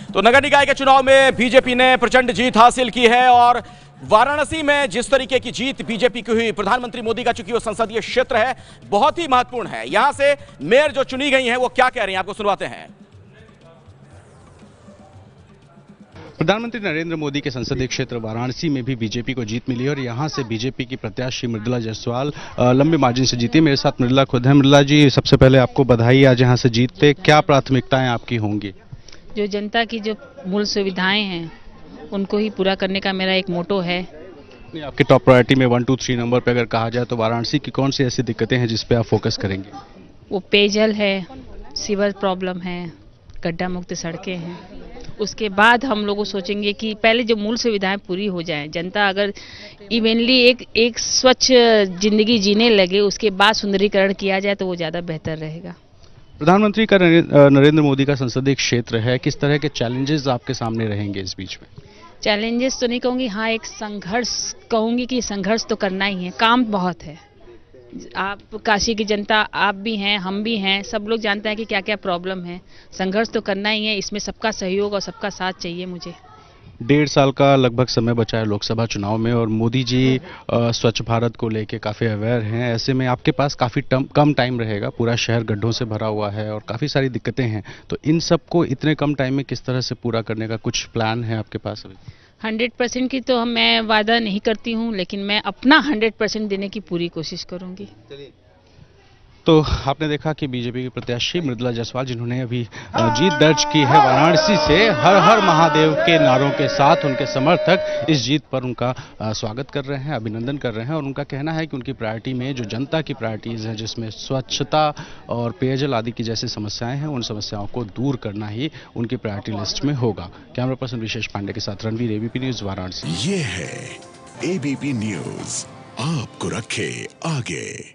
तो नगर निकाय के चुनाव में बीजेपी ने प्रचंड जीत हासिल की है और वाराणसी में जिस तरीके की जीत बीजेपी की हुई, प्रधानमंत्री मोदी का चूंकि वो संसदीय क्षेत्र है, बहुत ही महत्वपूर्ण है। यहां से मेयर जो चुनी गई हैं वो क्या कह रही हैं, आपको सुनवाते हैं। प्रधानमंत्री नरेंद्र मोदी के संसदीय क्षेत्र वाराणसी में भी बीजेपी को जीत मिली और यहां से बीजेपी की प्रत्याशी मृदुला जायसवाल लंबे मार्जिन से जीती। मेरे साथ मृदुला खुद है। मृदुला जी, सबसे पहले आपको बधाई, आज यहां से जीतते क्या प्राथमिकताएं आपकी होंगी? जो जनता की जो मूल सुविधाएं हैं उनको ही पूरा करने का मेरा एक मोटो है। आपकी टॉप प्रायोरिटी में 1, 2, 3 नंबर पे अगर कहा जाए तो वाराणसी की कौन सी ऐसी दिक्कतें हैं जिस पे आप फोकस करेंगे? वो पेयजल है, सीवर प्रॉब्लम है, गड्ढा मुक्त सड़कें हैं। उसके बाद हम लोग सोचेंगे कि पहले जो मूल सुविधाएं पूरी हो जाएं, जनता अगर इवेंटली एक स्वच्छ जिंदगी जीने लगे, उसके बाद सुंदरीकरण किया जाए तो वो ज़्यादा बेहतर रहेगा। प्रधानमंत्री का नरेंद्र मोदी का संसदीय क्षेत्र है, किस तरह के चैलेंजेस आपके सामने रहेंगे इस बीच में? चैलेंजेस तो नहीं कहूँगी, हाँ एक संघर्ष कहूँगी कि संघर्ष तो करना ही है, काम बहुत है। आप काशी की जनता, आप भी हैं, हम भी हैं, सब लोग जानते हैं कि क्या क्या प्रॉब्लम है। संघर्ष तो करना ही है, इसमें सबका सहयोग और सबका साथ चाहिए मुझे। 1.5 साल का लगभग समय बचा है लोकसभा चुनाव में और मोदी जी स्वच्छ भारत को लेके काफ़ी अवेयर हैं। ऐसे में आपके पास काफ़ी कम टाइम रहेगा, पूरा शहर गड्ढों से भरा हुआ है और काफ़ी सारी दिक्कतें हैं, तो इन सब को इतने कम टाइम में किस तरह से पूरा करने का कुछ प्लान है आपके पास अभी? 100% की तो मैं वादा नहीं करती हूँ, लेकिन मैं अपना 100% देने की पूरी कोशिश करूँगी। तो आपने देखा कि बीजेपी की प्रत्याशी मृदुला जायसवाल, जिन्होंने अभी जीत दर्ज की है वाराणसी से, हर हर महादेव के नारों के साथ उनके समर्थक इस जीत पर उनका स्वागत कर रहे हैं, अभिनंदन कर रहे हैं और उनका कहना है कि उनकी प्रायोरिटी में जो जनता की प्रायोरिटीज़ हैं, जिसमें स्वच्छता और पेयजल आदि की जैसी समस्याएं हैं, उन समस्याओं को दूर करना ही उनकी प्रायोरिटी लिस्ट में होगा। कैमरा पर्सन विशेष पांडे के साथ रणवीर, एबीपी न्यूज़, वाराणसी। ये है एबीपी न्यूज़, आपको रखे आगे।